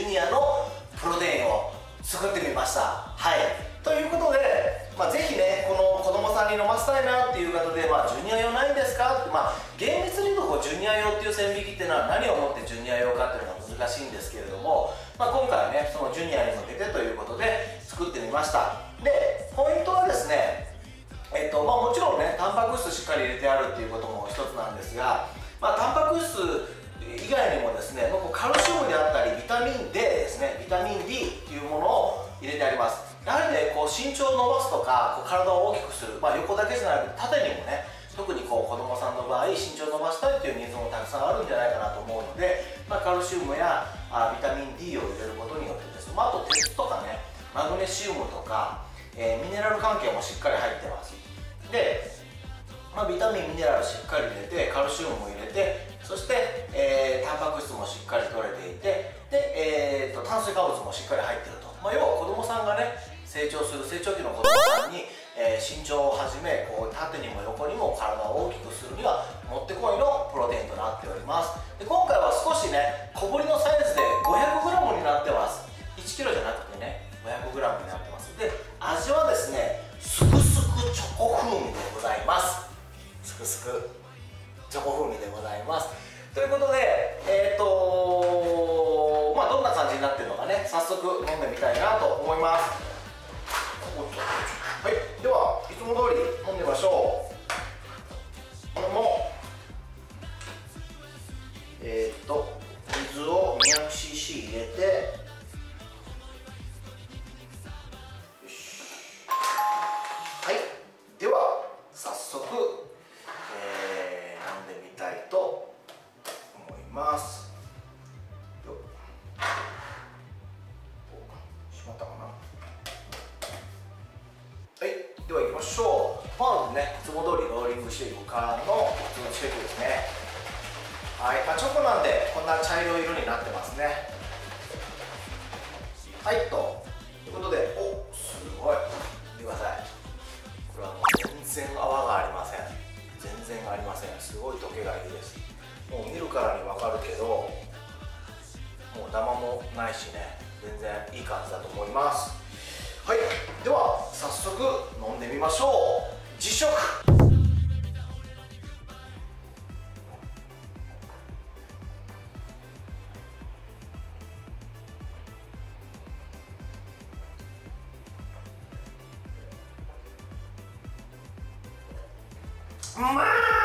ジュニアのプロテインを作ってみました。はい、ということで、ぜひねこの子供さんに飲ませたいなっていう方で、ジュニア用ないんですかって、厳密に言うとジュニア用っていう線引きっていうのは何をもってジュニア用かっていうのが難しいんですけれども、今回ねそのジュニアに向けてということで作ってみました。でポイントはですね、もちろんねタンパク質しっかり入れてあるっていうことも一つなんですが、タンパク質以外にもですねカルシウムであったりビタミン D ですね、ビタミン D っていうものを入れてあります。やはりね身長を伸ばすとか体を大きくする、横だけじゃなくて縦にもね、特に子供さんの場合身長を伸ばしたいっていうニーズもたくさんあるんじゃないかなと思うので、カルシウムやビタミン D を入れることによってですね、あと鉄とかねマグネシウムとか、ミネラル関係もしっかり入ってます。で、ビタミンミネラルしっかり入れてカルシウムも入れて、そして、タンパク質もしっかり取れていて、で、炭水化物もしっかり入っていると、要は子供さんがね成長する成長期の子供さんに、身長をはじめ縦にも横にも体を大きくするにはもってこいのプロテインとなっております。で今回は少しね小ぶりのサイズで 500g になってます。 1kg じゃなくてね 500g になってます。で味はですねすくすくチョコ風味でございます。すくすくチョコ風味でございます。ということでどんな感じになってるのかね早速飲んでみたいなと思います。はい、ではいつも通り飲んでみましょう。これも水を 200cc 入れて、よし、はい、では早速、飲んでみたいと思います。よっ、しまったかな。はい、では行きましょう。まずねいつも通りローリングシェイクからの普通のシェイクですね。はい、チョコなんでこんな茶色い色になってますね。はいということで、お、すごい、見てください。これはもう全然泡がありません。全然ありません。すごい溶けがいいです。もう見るからに分かるけど、もうダマもないしね、全然いい感じだと思います。はい、では早速飲んでみましょう。実食。うま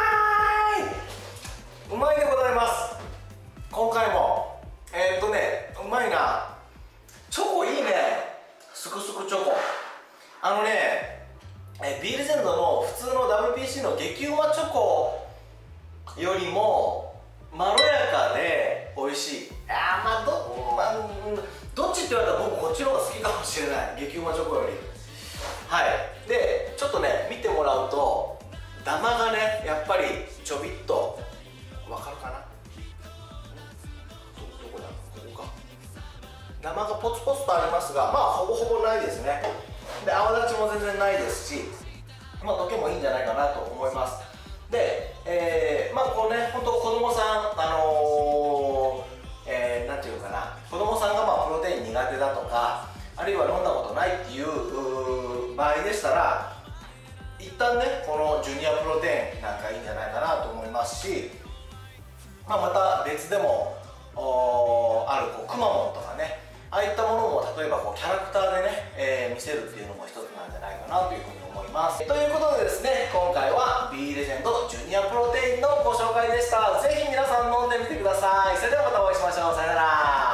ーい、うまいでございます。今回もうまいな。チョコいいね。すくすくチョコ、ビールゼンドの普通の WPC の激うまチョコよりもまろやかで美味しい。どっちって言われたら僕こっちの方が好きかもしれない、激うまチョコより。はい、でちょっとね見てもらうとダマがねやっぱりちょびっとわかるかな。どこだ、ここか。ダマがポツポツとありますが、ほぼほぼないですね。で泡立ちも全然ないですし、溶けもいいんじゃないかなと思います。で、こうね本当子供さんなんていうかな、子供さんがプロテイン苦手だとか、あるいは飲んだことないっていう場合でしたら、一旦ねこのジュニアプロテインなんかいいんじゃないかなと思いますし、また別でもあるくまモンとかね、ああいったものも例えばキャラクターでね、見せるっていうのも一つなんじゃないかなというふうに思います。ということでですね、今回は B レジェンドジュニアプロテインのご紹介でした。ぜひ皆さん飲んでみてください。それではまたお会いしましょう。さよなら。